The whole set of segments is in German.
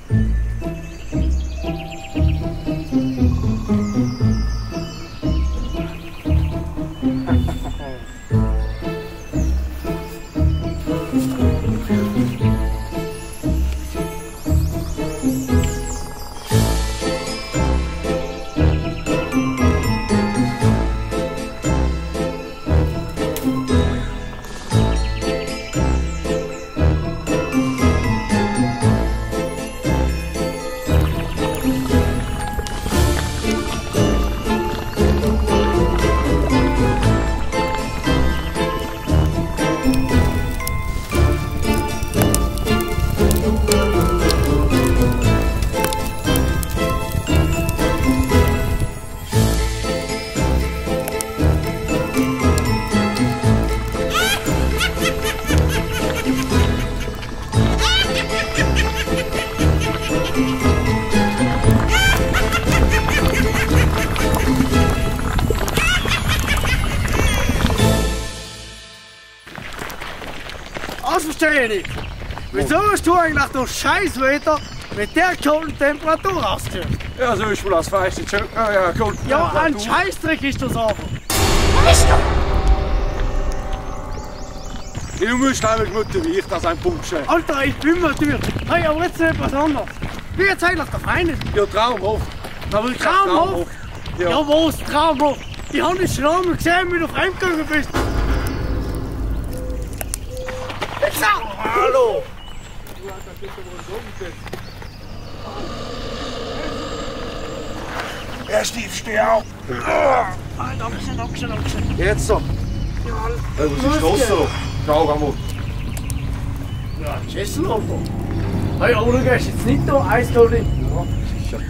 Das verstehe ich nicht. Wieso hast du eigentlich nach dem Scheißwetter mit der kalten Temperatur rausgehört? Ja, so ist wohl das feiste ja, gut. Ja, ein Scheißdreck ist das aber. Du musst einfach motiviert als ein Bursche. Alter, ich bin motiviert. Hey, aber jetzt etwas anderes. Wie jetzt eigentlich der Verein? Ja, traumhaft. Aber traumhaft? Ja, ja was traumhaft? Ich habe dich schon einmal gesehen, wie du fremdgegangen bist. Hallo! Ja, Stief, steh auf! Dankeschön. Jetzt so! Ja, was ist los so? Schau mal! Ja, Schüssel, Alter! Hey, aber du gehst jetzt nicht da, eiskalt hin! Ja, sicher!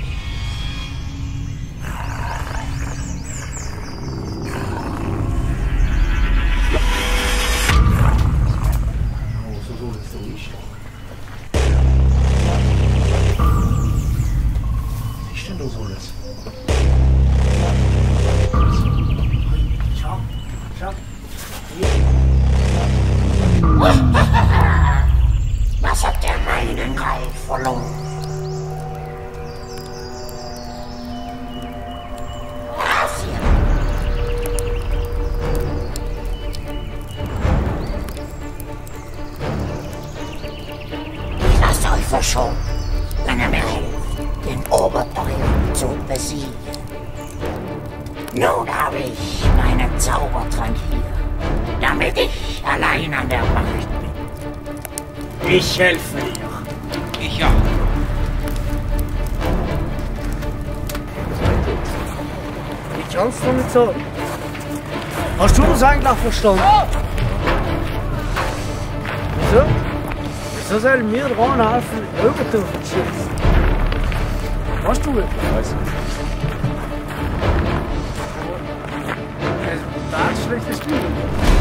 Was hat der meinen Ralf verloren? Ich lasse euch verschont, wenn er mir hilft, den Oberteufel zu besiegen. Nun habe ich meinen Zaubertrank hier, damit ich allein an der Macht bin. Ich helfe dir. Ich auch. Ich kann es doch nicht sagen. Hast du das eigentlich verstanden? Wieso? Wieso sollen wir dran helfen, Ötztaler zu schießen? Weißt du es? Weiß nicht. Das ist ein schlechtes Spiel.